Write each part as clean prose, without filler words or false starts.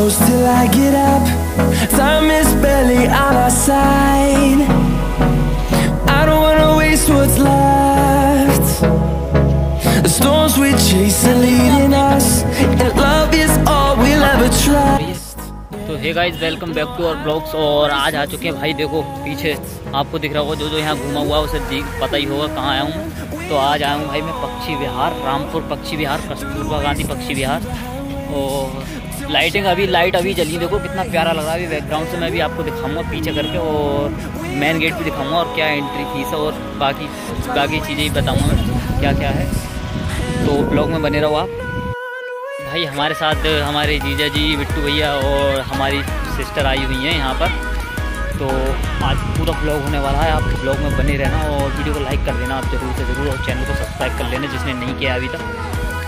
close till I get up. Time is barely on our side. I don't wanna waste what's left. The storms we chase are leading us, and love is all we'll ever trust. तो hey guys, welcome back to our blogs. और आज आ चुके हैं भाई, देखो पीछे आपको दिख रहा होगा, जो यहाँ घूमा हुआ उसे पता ही होगा कहाँ आया हूँ। तो आज आया हूँ भाई मैं पक्षी विहार, रामपुर पक्षी विहार, कस्तूरबा गांधी पक्षी विहार। और लाइट अभी जली, देखो कितना प्यारा लग रहा है। अभी बैकग्राउंड से मैं भी आपको दिखाऊंगा पीछे करके, और मेन गेट भी दिखाऊंगा, और क्या एंट्री फीस है, और बाकी चीज़ें ही बताऊँगा मैं क्या क्या है। तो ब्लॉग में बने रहो आप भाई। हमारे साथ हमारे जीजा जी, बिट्टू भैया और हमारी सिस्टर आई हुई हैं यहाँ पर। तो आज पूरा ब्लॉग होने वाला है, आप ब्लॉग में बने रहना और वीडियो को लाइक कर देना आप ज़रूर से ज़रूर, और चैनल को सब्सक्राइब कर लेना जिसने नहीं किया अभी तक।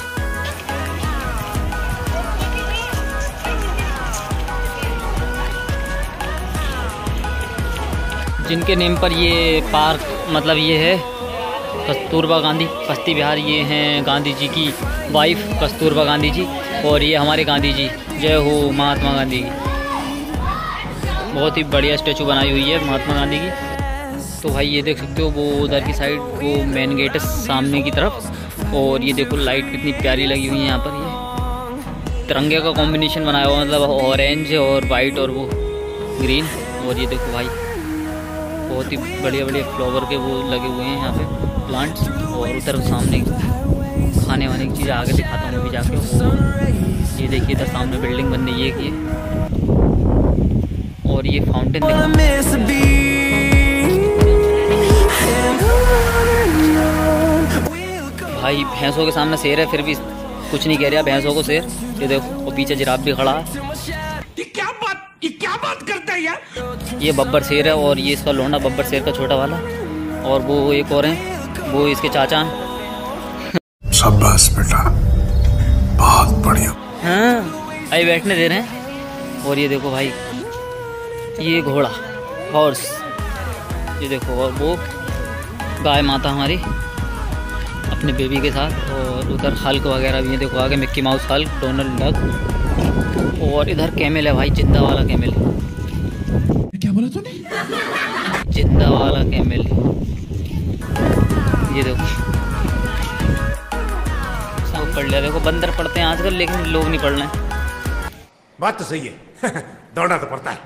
जिनके नेम पर ये पार्क, मतलब ये है कस्तूरबा गांधी पक्षी विहार, ये हैं गांधी जी की वाइफ कस्तूरबा गांधी जी, और ये हमारे गांधी जी, जय हो महात्मा गांधी की। बहुत ही बढ़िया स्टैचू बनाई हुई है महात्मा गांधी की। तो भाई ये देख सकते हो, वो उधर की साइड वो मेन गेट है सामने की तरफ, और ये देखो लाइट कितनी प्यारी लगी हुई है यहाँ पर। ये तिरंगे का कॉम्बिनेशन बनाया हुआ, मतलब ऑरेंज और वाइट और वो ग्रीन। और ये देखो भाई बहुत ही बढ़िया फ्लावर के वो लगे हुए हैं यहाँ पे प्लांट्स। और उधर सामने खाने वाने की चीज़ आगे दिखाता हूँ अभी जाके। और ये देखिए इधर सामने बिल्डिंग बन रही है कि, और ये फाउंटेन भाई। भैंसों के सामने शेर है, फिर भी कुछ नहीं कह रहा भैंसों को शेर। ये देखो, और पीछे जिराफ भी खड़ा है। ये क्या बात करता है यार। ये बब्बर शेर है, और ये इसका लोंडा बब्बर शेर का छोटा वाला, और वो एक और है, वो इसके चाचा हैं। शाबाश बेटा, बहुत बढ़िया। हाँ, अभी बैठने दे रहे हैं। और ये देखो भाई, ये घोड़ा हॉर्स, ये देखो, और वो गाय माता हमारी अपने बेबी के साथ। और उधर हल्क वगैरह भी है, देखो आगे Mickey Mouse, Hulk, Donald Duck. और इधर कैमल है भाई, जिंदा वाला कैमल। क्या बोला तूने? जिंदा वाला कैमल, ये देखो सब पढ़ लिया। देखो बंदर पढ़ते हैं आजकल, लेकिन लोग नहीं पढ़ रहे हैं। बात तो सही है। दौड़ना तो पड़ता है।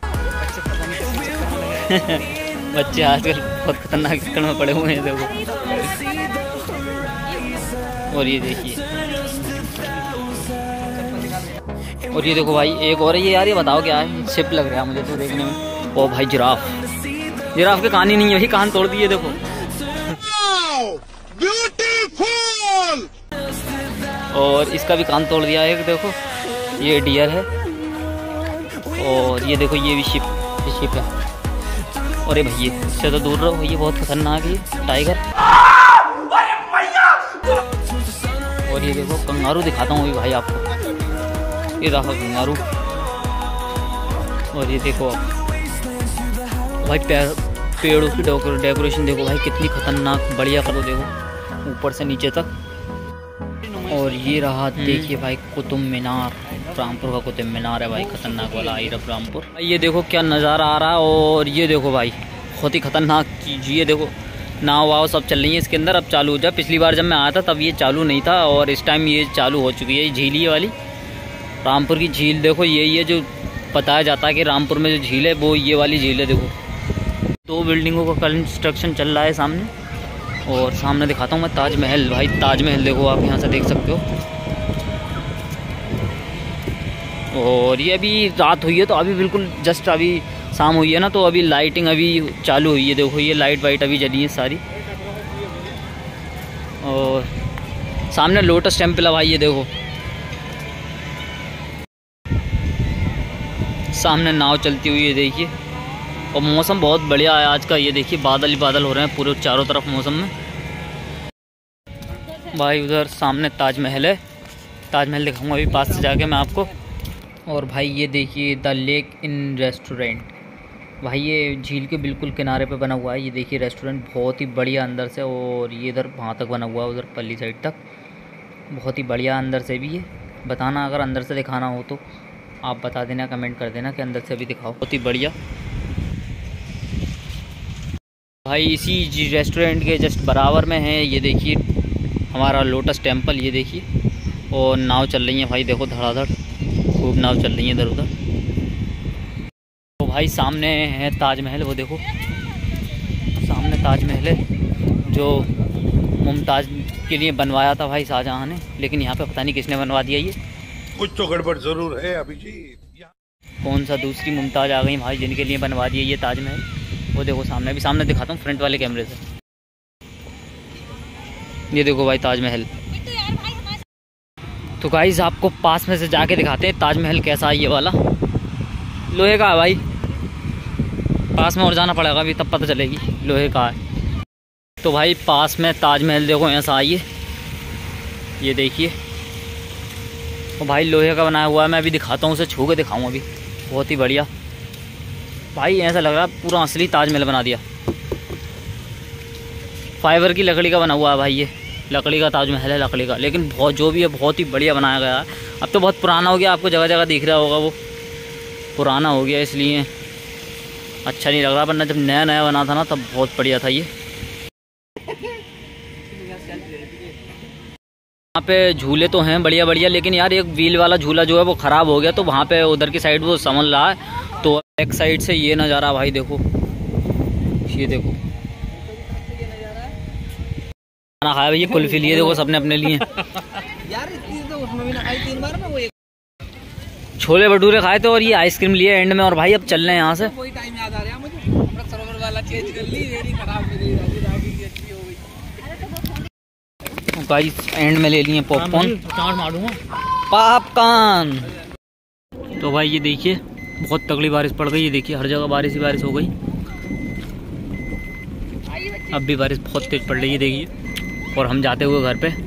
बच्चे आजकल बहुत खतरनाक चक्कर में पड़े हुए हैं, देखो। और ये देखिए, और ये देखो भाई एक और है। ये यार ये बताओ क्या है, शिप लग रहा है मुझे तो देखने में। ओ भाई जिराफ के कान ही नहीं है, कान तोड़ दिए देखो। ब्यूटीफुल। और इसका भी कान तोड़ दिया है, देखो ये डियर है। और ये देखो, ये भी शिप है। और ये भैया इससे तो दूर रहो, ये बहुत खतरनाक है टाइगर। और ये देखो कंगारू दिखाता हूँ भाई आपको, ये रहा कंगारू। और ये देखो भाई पेड़ों की डेकोरेशन देखो भाई, कितनी खतरनाक बढ़िया करो, देखो ऊपर से नीचे तक। और ये रहा देखिए भाई कुतुब मीनार, रामपुर का कुतुब मीनार है भाई, खतरनाक वाला आई रफ रामपुर। ये देखो क्या नज़ारा आ रहा है। और ये देखो भाई बहुत ही खतरनाक चीज़, ये देखो नाव वाव सब चल रही है इसके अंदर। अब चालू हो जाए, पिछली बार जब मैं आया था तब ये चालू नहीं था, और इस टाइम ये चालू हो चुकी है। ये झील ही वाली रामपुर की झील, देखो यही है जो बताया जाता है कि रामपुर में जो झील है वो ये वाली झील है। देखो 2 बिल्डिंगों का कंस्ट्रक्शन चल रहा है सामने। और सामने दिखाता हूँ मैं ताजमहल भाई, ताजमहल देखो आप यहाँ से देख सकते हो। और ये अभी रात हुई है, तो अभी बिल्कुल जस्ट अभी शाम हुई है ना, तो अभी लाइटिंग अभी चालू हुई है। देखो ये लाइट वाइट अभी जली है सारी। और सामने लोटस टेम्पल है भाई, ये देखो सामने नाव चलती हुई है, देखिए। और मौसम बहुत बढ़िया है आज का, ये देखिए बादल ही बादल हो रहे हैं पूरे चारों तरफ मौसम में भाई। उधर सामने ताजमहल है, ताजमहल दिखाऊंगा अभी पास से जाके मैं आपको। और भाई ये देखिए द लेक इन रेस्टोरेंट भाई, ये झील के बिल्कुल किनारे पे बना हुआ है। ये देखिए रेस्टोरेंट बहुत ही बढ़िया अंदर से, और ये इधर वहाँ तक बना हुआ है, उधर पल्ली साइड तक बहुत ही बढ़िया अंदर से भी है। बताना अगर अंदर से दिखाना हो तो। आप बता देना, कमेंट कर देना कि अंदर से भी दिखाओ। बहुत ही बढ़िया भाई। इसी रेस्टोरेंट के जस्ट बराबर में है, ये देखिए हमारा लोटस टेम्पल, ये देखिए। और नाव चल रही है भाई, देखो धड़ाधड़ खूब नाव चल रही है इधर उधर। तो भाई सामने है ताजमहल, वो देखो सामने ताजमहल है जो मुमताज़ के लिए बनवाया था भाई शाहजहाँ ने, लेकिन यहाँ पे पता नहीं किसने बनवा दिया। ये कुछ तो गड़बड़ जरूर है अभी जी। कौन सा दूसरी मुमताज़ आ गई भाई जिनके लिए बनवा दिया ये ताजमहल। वो देखो सामने, अभी सामने दिखाता हूँ फ्रंट वाले कैमरे से। ये देखो भाई ताजमहल। तो गाइस आपको पास में से जाके दिखाते हैं ताजमहल कैसा है। ये वाला लोहे का है भाई, पास में और जाना पड़ेगा अभी तब पता चलेगी लोहे का है। तो भाई पास में ताजमहल देखो ऐसा आइए, ये देखिए। और भाई लोहे का बनाया हुआ है, मैं अभी दिखाता हूँ, उसे छू के दिखाऊँ अभी। बहुत ही बढ़िया भाई, ऐसा लग रहा है पूरा असली ताजमहल बना दिया। फाइबर की लकड़ी का बना हुआ है भाई, ये लकड़ी का ताजमहल है, लकड़ी का। लेकिन बहुत जो भी है बहुत ही बढ़िया बनाया गया है। अब तो बहुत पुराना हो गया, आपको जगह जगह दिख रहा होगा, वो पुराना हो गया इसलिए अच्छा नहीं लग रहा, वरना जब नया नया बना था ना तब बहुत बढ़िया था ये। यहाँ पे झूले तो हैं बढ़िया बढ़िया, लेकिन यार एक व्हील वाला झूला जो है वो ख़राब हो गया, तो वहाँ पे उधर की साइड वो संभल रहा है। तो एक साइड से ये नज़ारा भाई देखो, ये देखो खाना खाया भैया, कुल्फी लिए देखो सबने अपने लिए। यार तो उसमें भी ना खाई 3 बार में, वो छोले भटूरे खाए थे और ये आइसक्रीम लिए एंड में। और भाई अब चल रहे हैं यहाँ से। वही टाइम याद आ रहा है मुझे, अमृत सरोवर वाला चेंज कर ली, ये खराब हो गई, रागी अच्छी हो गई। गाइस एंड में ले लिए पॉपकॉर्न, पॉपकॉर्न। तो भाई ये देखिए बहुत तगड़ी बारिश पड़ गई, ये देखिए हर जगह बारिश ही बारिश हो गई। अब भी बारिश बहुत तेज पड़ रही है देखिए, और हम जाते हुए घर पे।